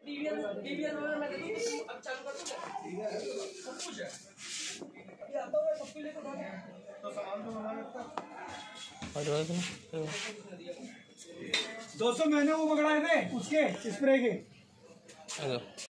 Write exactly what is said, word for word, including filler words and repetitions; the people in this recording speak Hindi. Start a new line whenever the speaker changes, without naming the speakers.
टीवीएस में मैं दे दूं, तुम अब चालू कर दो। सब कुछ है ये आता है, सब कुछ लेकर आ तो सामान तो हमारे पास और रोज ना
दोस्तों मैंने वो पकड़ाए थे उसके स्प्रे के।